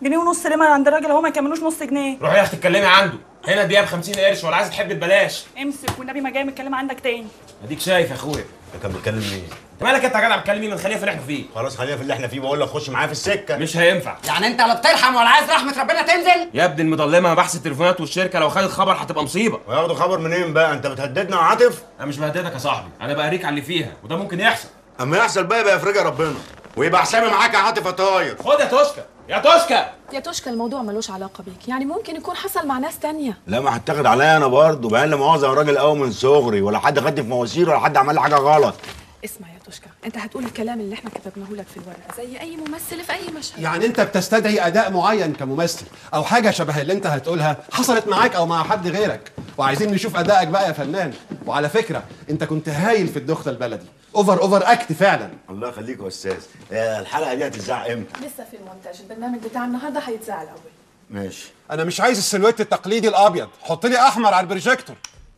جنيه ونص ليه؟ ما عند الراجل اهو ما يكملوش نص جنيه. روحي يا اختي اتكلمي عنده، هنا دي ب 50 قرش ولا عايزه تحبي ببلاش؟ امسك والنبي ما جاي متكلم عندك تاني. اديك شايف يا اخويا. انت كان بتكلم مين؟ انت مالك انت يا جدع بتكلم مين؟ خلينا في اللي احنا فيه. خلاص خلينا في اللي احنا فيه، بقول لك خش معايا في السكه. مش هينفع. يعني انت لا بترحم ولا عايز رحمه ربنا تنزل؟ يا ابني المضلمه بحث التليفونات والشركه لو خدت خبر هتبقى مصيبه. وياخدوا خبر منين بقى؟ انت بتهددنا يا عاطف؟ انا مش بهددك يا صاحبي، انا بقريك على اللي فيها وده ممكن يحصل. اما يحصل بقى يبقى يفرجها ربنا ويبقى حسابي معاك يا عاطف يا طاير. خد يا توشكا يا توشكا. يا توشكا الموضوع ملوش علاقة بيك، يعني ممكن يكون حصل مع ناس تانية. لا ما هتاخد عليا انا برضه، بقى لي مؤاخذه يا راجل قوي من صغري، ولا حد خدني في مواسير ولا حد عمل لي حاجه غلط. اسمع يا توشكا، انت هتقول الكلام اللي احنا كتبناه لك في الورقة زي اي ممثل في اي مشهد. يعني انت بتستدعي اداء معين كممثل او حاجه شبه اللي انت هتقولها حصلت معاك او مع حد غيرك، وعايزين نشوف ادائك بقى يا فنان. وعلى فكره انت كنت هايل في الدخله البلدي، اوفر اكت فعلا. الله يخليك يا استاذ. الحلقه دي هتتذاع امتى؟ لسه في المونتاج، البرنامج بتاع النهارده هيتذاع الاول. ماشي. انا مش عايز السلويت التقليدي الابيض، حط لي احمر على البروجيكتور.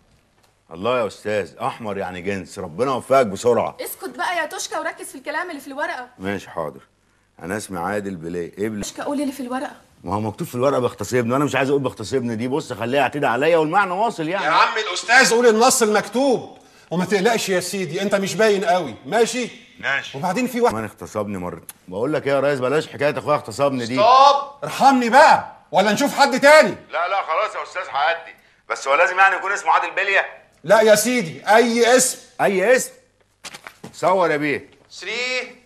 الله يا استاذ، احمر يعني جنس، ربنا يوفقك بسرعه. اسكت بقى يا توشكا وركز في الكلام اللي في الورقة. ماشي حاضر. انا اسمي عادل بلاي ابن. توشكا قولي اللي في الورقة. ما هو مكتوب في الورقه باغتصبني وانا مش عايز اقول باغتصبني دي، بص خليها اعتدي عليا والمعنى واصل يعني. يا عم الاستاذ قول النص المكتوب وما تقلقش يا سيدي، انت مش باين قوي. ماشي ماشي. وبعدين في واحد كمان اغتصبني مره. بقول لك ايه يا ريس، بلاش حكايه اخويا اغتصبني دي. ارحمني بقى ولا نشوف حد تاني. لا خلاص يا استاذ هعدي، بس هو لازم يعني يكون اسمه عادل بليا؟ لا يا سيدي اي اسم. اي اسم. صور يا بيه. 3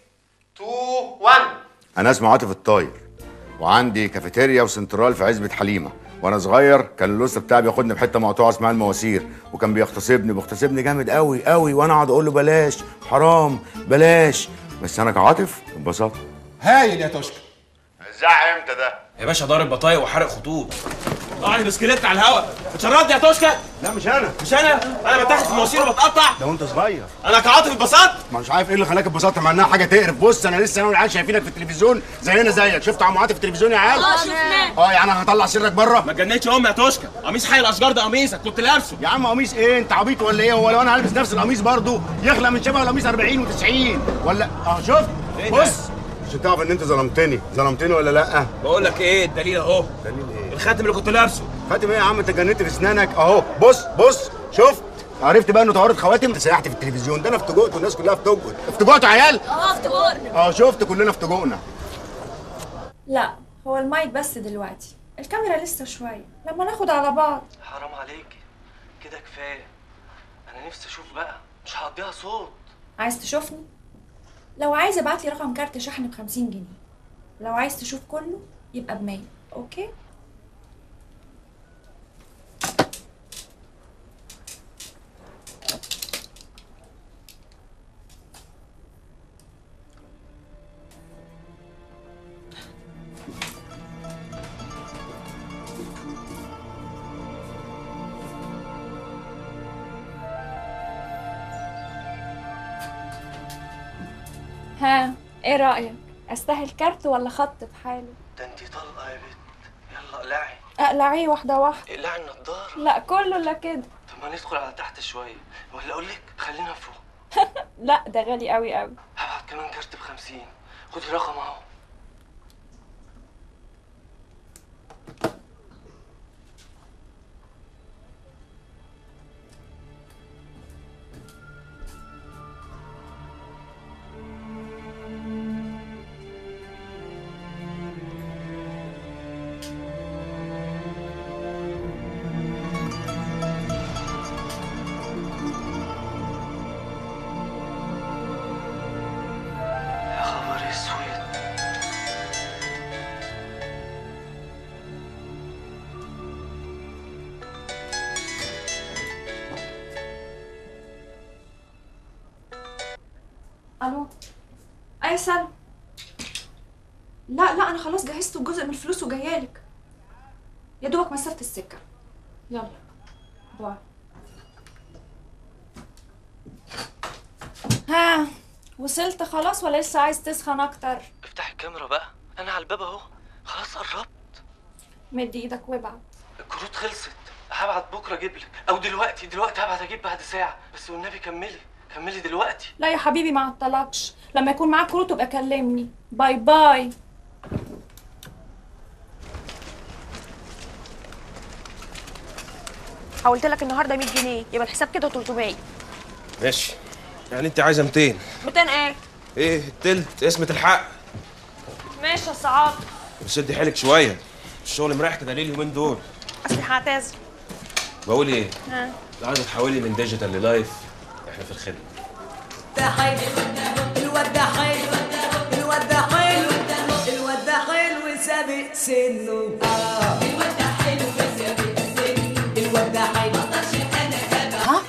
2 1. انا اسمي عاطف الطاير وعندي كافيتيريا وسنترال في عزبة حليمه، وانا صغير كان اللوست بتاعي بياخدني في حته مقطوعه اسمها المواسير، وكان بيغتصبني جامد قوي وانا اقعد اقول له بلاش حرام بلاش، بس انا كعاطف انبسطت. هايل يا توشكا. الزع امتى ده؟ يا باشا ضارب بطايق وحرق خطوط. طالع البسكليت على الهوا. اتشردت يا توشكا؟ لا مش انا. مش انا بتاخد في مواسير وبتقطع. ده وانت صغير. انا كعاطف اتبسطت. ما مش عارف ايه اللي خلاك اتبسطت مع انها حاجه تقرف. بص انا لسه انا والعيال شايفينك في التلفزيون زينا زيك. شفت عم عاطف في التلفزيون يا عيال؟ شفناه. يعني هطلع سرك بره؟ ما تجننش امي يا توشكا، قميص حي الاشجار ده قميصك كنت لابسه. يا عم قميص ايه؟ انت عبيط ولا ايه؟ هو لو انا هلبس نفس القميص برضه يخلق من شبه القميص 40 و90 ولا شفت؟ بص عشان تعرف ان انت ظلمتني ولا لا؟ بقول لك ايه الدليل اهو. دليل ايه؟ الخاتم اللي كنت لابسه. خاتم ايه يا عم؟ انت جننت في اسنانك اهو. بص شفت؟ عرفت بقى انه توارد خواتم؟ انت سيحت في التلفزيون ده. انا افتجقت والناس كلها افتجقت. افتجقتوا يا عيال؟ افتكرنا. شفت كلنا افتجقنا. لا هو المايك بس دلوقتي، الكاميرا لسه شوية لما ناخد على بعض. حرام عليكي كده كفايه. انا نفسي اشوف بقى، مش هقضيها صوت. عايز تشوفني؟ لو عايز ابعتلي رقم كارت شحن ب50 جنيه. لو عايز تشوف كله يبقى ب100. اوكي؟ ها ايه رأيك؟ استاهل كارت ولا خط بحاله؟ ده انتي طلقه يا بت. يلا اقلعي. اقلعيه واحدة واحدة. اقلعي النضاره. لا كله لا كده. طب ما ندخل على تحت شويه ولا اقول لك خلينا فوق. لا ده غالي قوي قوي. هبعت كمان كارت ب50. خدي رقم اهو. يا خبر اسود. الو ايه سلمى؟ لا انا خلاص جهزت جزء من الفلوس وجايالك. يا دوبك مسافة السكة. يلا باي. ها وصلت خلاص ولا لسه عايز تسخن اكتر؟ افتح الكاميرا بقى، انا على الباب اهو. خلاص قربت. مد ايدك وابعت. الكروت خلصت. هبعت بكره اجيب لك او دلوقتي هبعت اجيب بعد ساعه. بس والنبي كملي دلوقتي. لا يا حبيبي ما عطلكش، لما يكون معاك كروت تبقى كلمني. باي باي. حولت لك النهارده 100 جنيه، يبقى الحساب كده 300. ماشي، يعني انت عايزه 200؟ 200 ايه؟ ايه التلت اسمة الحق. ماشي يا سعاد. بس ادي حيلك شويه، الشغل مريح كده ليه اليومين دول؟ اصلي هعتذر. بقول ايه؟ ها؟ لو عايزه تحولي من ديجيتال للايف احنا في الخدمه. ده حلو الواد ده حلو، الواد ده حلو، الواد ده حلو سابق سنه. الواد ده حلو سابق سنه، الواد ده حلو ما اقدرش انا كده. ها؟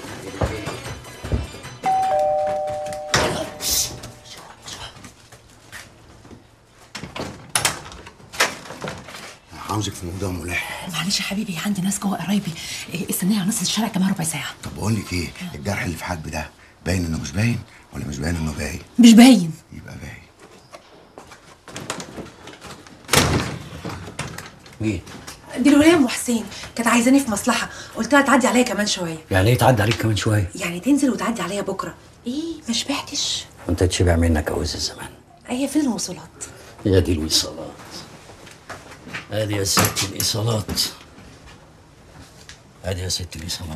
عاوزك في موضوع ملح. معلش يا حبيبي، عندي ناس جوه قرايبي استناني على نص الشارع كمان ربع ساعه. طب بقول لك ايه، الجرح اللي في حاجب ده باين انه مش باين ولا مش باين انه باين؟ مش باين. يبقى باين. مين؟ دي الولايه ام حسين، كانت عايزاني في مصلحه، قلت لها تعدي عليا كمان شويه. يعني ايه تعدي عليك كمان شويه؟ يعني تنزل وتعدي عليا بكره. ايه ما شبعتش؟ وانت تشبع منك عاوز الزمان. هي فين الوصولات؟ هي دي الوصالات. ادي يا ست الايصالات. ادي يا ست الايصالات.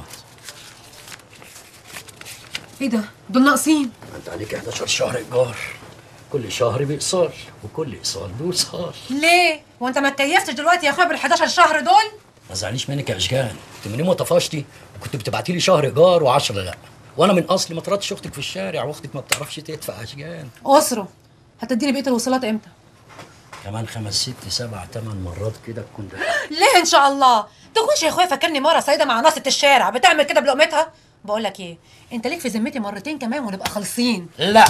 ايه ده؟ دول ناقصين. انت عليك 11 شهر ايجار، كل شهر بايصال وكل ايصال بوصال. ليه؟ وانت ما اتكيفتش دلوقتي يا اخويا بال 11 شهر دول؟ ما تزعليش منك يا اشجان، انت من يوم ما طفشتي وكنت بتبعتي لي شهر ايجار و10 لا، وانا من اصلي ما طردتش اختك في الشارع، واختك ما بتعرفش تدفع يا اشجان. اسره هتديني بقيه الوصولات امتى؟ كمان 5 6 7 8 مرات كده تكون ده. ليه ان شاء الله؟ تكونش يا اخويا فاكرني مره سيده مع ناصة الشارع بتعمل كده بلقمتها؟ بقول لك ايه، انت ليك في ذمتي مرتين كمان ونبقى خالصين. لا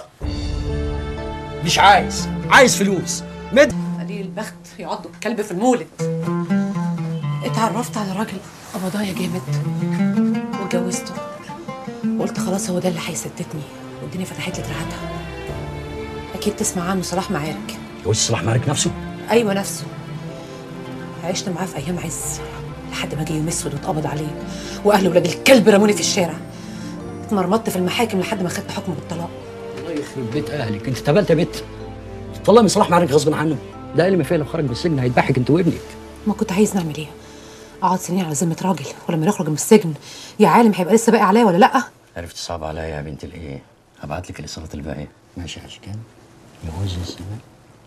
مش عايز فلوس. قليل البخت يعض الكلب في المولد. اتعرفت على راجل قبضايا جامد واتجوزته، وقلت خلاص هو ده اللي هيسددني، والدنيا فتحت لي دراعاتها. اكيد تسمع عنه صلاح معارك. جوز صلاح معارك نفسه؟ ايوه نفسه. عشت معاه في ايام عز لحد ما جه يوم اسود واتقبض عليه، واهله ولاد الكلب رموني في الشارع. اتمرمطت في المحاكم لحد ما خدت حكم بالطلاق. الله يخرب بيت اهلك، انت اتقبلت يا بت؟ طلع من صلاح معارك غصب عنه، ده اقل ما فيه لو خرج من السجن هيذبحك انت وابنك. ما كنت عايز نعمل ايه؟ اقعد سنين على ذمه راجل، ولما نخرج من السجن يا عالم هيبقى لسه باقي عليا ولا لا؟ عرفت صعب عليا يا بنت الايه؟ هبعت لك الايصالات الباقيه. ماشي يا اشكال؟ جوز الزمان.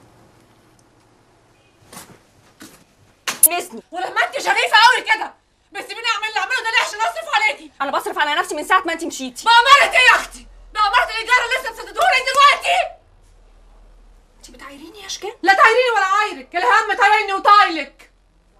نسني. ولما انت شريفه قوي كده بتسيبيني اعمل اللي اعمله ده ليه؟ عشان اصرف عليكي. انا بصرف على نفسي من ساعه ما انت مشيتي. بأمارة ايه يا اختي؟ بأمارة الايجار اللي لسه مسددهولي دلوقتي؟ انت بتعايريني يا اشكال؟ لا تعايريني ولا عايرك، الهم طايرني وطايلك.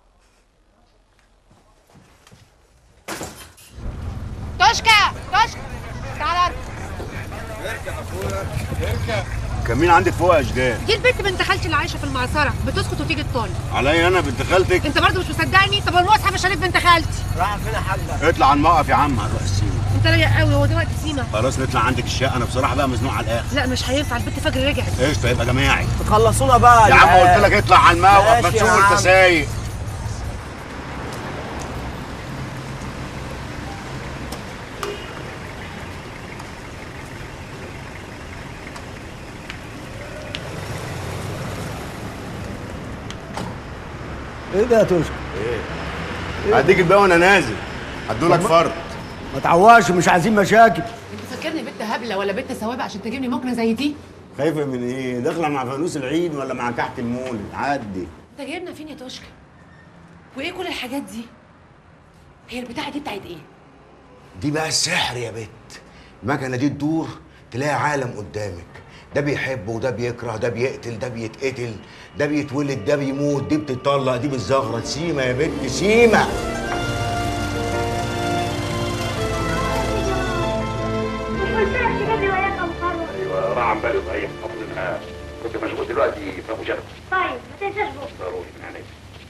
توشكا تعالى اركب اخويا اركب. كان مين عندك فوق يا اشجان؟ دي البنت بنت خالتي اللي عايشه في المعصره، بتسكت وتيجي تطل. عليا انا بنت خالتك؟ انت برضه مش مصدقني؟ طب المصحف الشريف بنت خالتي رايحه فين يا حاجه؟ اطلع على الموقف يا عم، هنروح السيما. انت رايق قوي، هو دلوقتي سيما؟ خلاص نطلع عندك الشقه، انا بصراحه بقى مزنوق على الاخر. لا مش هينفع، البنت فجر رجعت. ايش يبقى جماعي تخلصونا بقى يا عم، قلت لك اطلع على الموقف ما تشوف انت سايق. ايه ده يا توشكا؟ ايه؟ هديك الباقي وانا نازل، هدولك فرد. ما تعوقش، مش عايزين مشاكل. انت فاكرني بنت هبله ولا بنت سوابق عشان تجيبني ممكن زي دي؟ خايفه من ايه؟ داخله مع فانوس العيد ولا مع كحك المولد؟ عدي. انت جايبنا فين يا توشكا؟ وايه كل الحاجات دي؟ هي البتاعه دي بتاعت ايه؟ دي بقى السحر يا بت. المكنه دي تدور تلاقي عالم قدامك، ده بيحب وده بيكره، ده بيقتل ده بيتقتل، ده بيتولد ده بيموت، دي بتطلق دي بتزغرط. سيما يا بت سيما. ايوه راح عن بالي صحيح قبل النهار، كنت مشغول دلوقتي في ابو جبل. طيب ما تنساش بكره. ضروري من عينيا.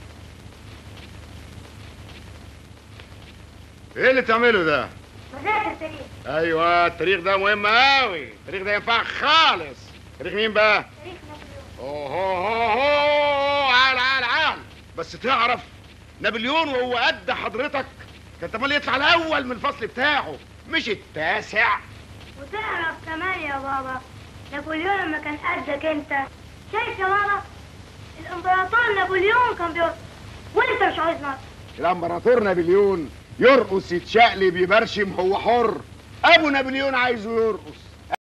ايه اللي بتعمله ده؟ بذاكر تاريخ. ايوه التاريخ ده مهم قوي، التاريخ ده ينفع خالص. تاريخ مين بقى؟ تاريخ نابليون. اوه عال. بس تعرف نابليون وهو قد حضرتك كان تملي يطلع الاول من الفصل بتاعه مش التاسع. وتعرف كمان يا بابا نابليون لما كان قدك انت، شايف يا بابا الامبراطور نابليون كان بيقول وانت مش عايز نصر. الامبراطور نابليون يرقص يتشقلب يبرشم هو حر. ابو نابليون عايزه يرقص